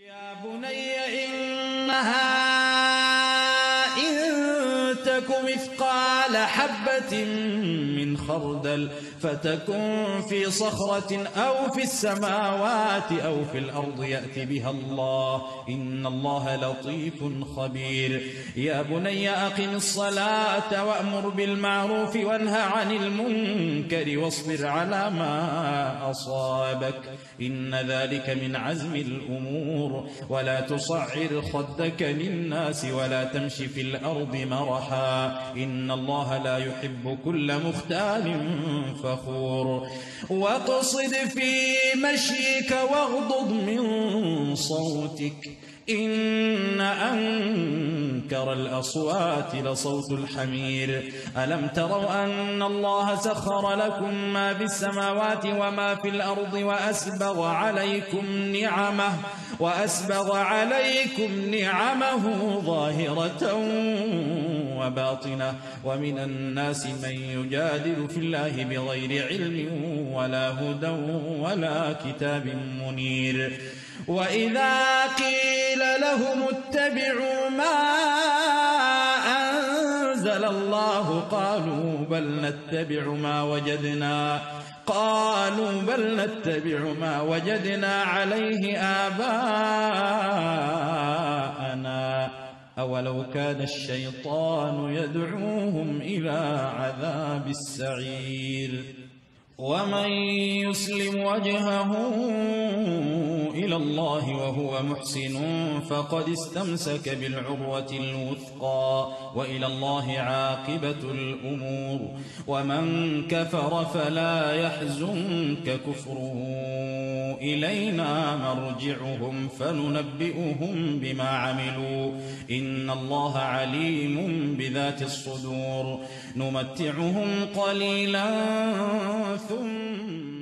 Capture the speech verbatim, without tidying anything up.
يا بني إنها إن تك مثقال حبة من خردل فتكن في صخرة أو في السماوات أو في الأرض يأت بها الله إن الله لطيف خبير. يا بني أقم الصلاة وأمر بالمعروف وانهى عن المنكر واصبر على ما أصابك إن ذلك من عزم الأمور. ولا تصعر خدك للناس ولا تمش في الأرض مرحا إن الله لا يحب كل مختال فخور. واقصد في مشيك واغضض من صوتك إن أنكر الأصوات لصوت الحمير. ألم تروا أن الله سخر لكم ما في السماوات وما في الأرض وأسبغ عليكم نعمه وأسبغ عليكم نعمه ظاهرة وباطنة ومن الناس من يجادل في الله بغير علم ولا هدى ولا كتاب منير. وإذا قيل لهم اتبعوا ما أنزل الله قالوا بل نتبع ما وجدنا قالوا بل نتبع ما وجدنا عليه آباءنا أولو كان الشيطان يدعوهم إلى عذاب السعير. ومن يسلم وجهه إلى الله وهو محسن فقد استمسك بالعروة الوثقى وإلى الله عاقبة الأمور. ومن كفر فلا يحزنك كفره إلينا مرجعهم فننبئهم بما عملوا إن الله عليم بذات الصدور. نمتعهم قليلا ثم